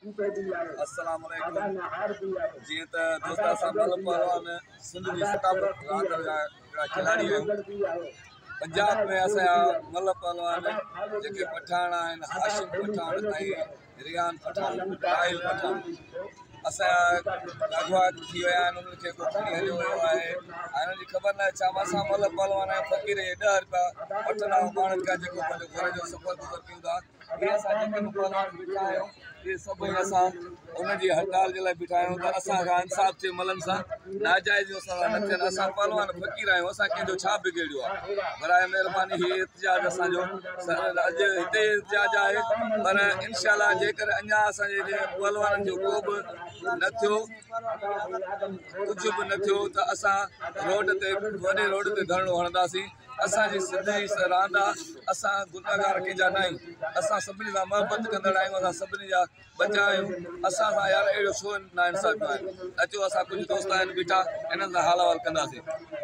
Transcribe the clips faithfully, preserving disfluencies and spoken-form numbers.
अस्सलाम वालेकुम। जी त दोस्त असां मल पहलवान सिंध जी सकाफ़त रांदि जा खिलाड़ी आहियूं। पंजाब में असांजा मल पहलवान जेके पठान आहिनि, हाशिम पठान ऐं रियान पठान, राहिल पठान, असांजा अॻुवाट थी विया आहिनि। उन्हनि खे को खणी हलियो वियो आहे। हिननि जी ख़बर न आहे छा असां मल पहलवान आहियूं। फ़क़ीर ॾह रुपया वठंदा आहियूं माण्हुनि खां, जेको पंहिंजो घर जो सफ़र गुज़र कयूं था। इहे असां जेके बि पहलवान बीठा आहियूं, इहे सभई असां उनजी हड़ताल जे लाइ बीठा आहियूं त असांखां इंसाफ़ थिए मलनि सां, नाजाइज़ जो असां न थियनि। असां पहलवान फ़क़ीर आहियूं, असां कंहिंजो छा बिगड़ियो आहे। बराए महिरबानी हीउ एहतिजाज असांजो अॼु हिते एहतिजाज आहे, पर इनशाला जेकर अञा असांजे पहलवाननि जो को बि न थियो, कुझु बि न थियो त असां रोड ते वॾे रोड ते धरणो हणंदासीं। असांजी सिंध जी रांदि आहे, असां गुनाहगार कंहिंजा न आहियूं। असां सभिनी सां मोहबत कंदड़ आहियूं, असां सभिनी जा बचा आहियूं। असां सां यार अहिड़ो छो नाइंसाफ़ियूं आहिनि। अचो असां कुझु दोस्त आहिनि बीठा, इन्हनि सां हाल अहिवाल कंदासीं।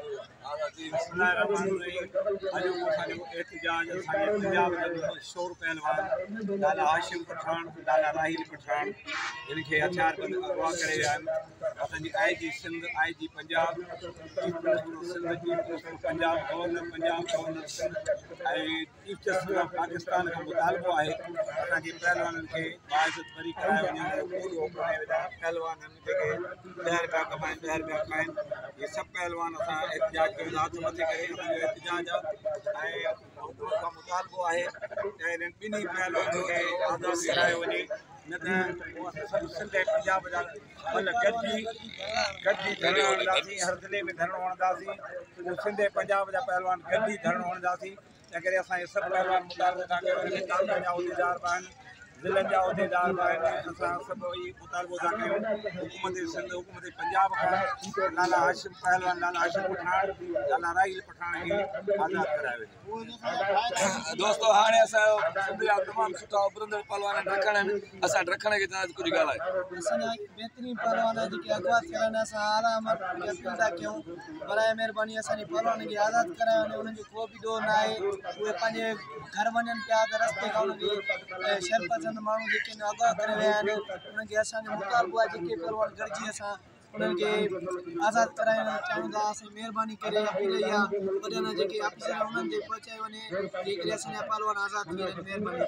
अॼोको असांजो एहतिजाज असांजे पंजाब जो मशहूरु पहलवान लाला हाशिम पठान, लाला राहिल पठान, जिन खे हथियारबंद अगवा करे विया आहिनि। असांजी I G Sindh, I G Punjab, chief minister Sindh, chief minister Punjab, governor Punjab, governor Sindh ऐं चीफ जस्टिस ऑफ पाकिस्तान खां मुतालबो आहे असांजे पहलवाननि खे बाइज़त बरी कराए वञे। पूरो पहलवाननि जेके ॾह रुपया कमाइनि, ॾह रुपया खाइनि, इहे सभु पहलवान असां एहतिजाज कयूं था। हथ मथे करे असांजो एहतिजाज आहे ऐं हुकूमत खां मुतालबो आहे त हिननि ॿिन्ही पहलवाननि खे आज़ादु करायो वञे, न त सभु सिंध ऐं पंजाब जा मल गॾिजी गॾिजी धरणो हणंदासीं, हर ज़िले में धरणो हणंदासीं। सिंध ऐं पंजाब जा पहलवान गॾिजी धरणो हणंदासीं। तंहिं करे असांजे सभु पहलवान मुतालबो था कयूं, तालुका जा उहिदेदार बि आहिनि, ज़िलनि जा उहिदेदार बि आहिनि। असां सभु इहो मुतालबो था कयूं हुकूमत सिंध, हुकूमत पंजाब खां लाला हाशिम पहलवान, लाला हाशिम पठान, लाला राहिल पठान खे आज़ादु करायो वञे। दोस्तो हाणे असांजो सिंध जा तमामु सुठा उभरंदड़ पहलवान ॾखण आहिनि। असां ॾखण खे चवंदासीं कुझु ॻाल्हाए। असांजा बहितरीन पहलवान जेके अगवा थियल आहिनि, असां आराम अपील था कयूं, बराए महिरबानी असांजे पहलवान खे आज़ादु करायो वञे। उन्हनि जो को बि ॾोह न आहे, उहे पंहिंजे घर वञनि पिया त रस्ते खां उनखे शरपसंद माण्हू जेके अगवा करे विया आहिनि, उन्हनि खे असांजो मुतालबो आहे जेके पहलवान गॾिजी असां उन्हनि खे आज़ादु कराइण चाहियूं था। असांजी महिरबानी करे अपील इहा वॾनि जेके ऑफिसर उन्हनि ते पहुचाए वञे, जे करे असांजा पहलवान आज़ादु थी वञनि। महिरबानी।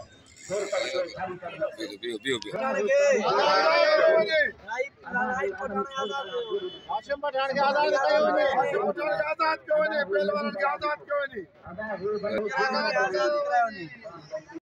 हाशिम पठान खे आज़ादु कयो वञे, हाशिम पठान खे आज़ादु कयो वञे, पहलवाननि खे आज़ादु कयो वञे।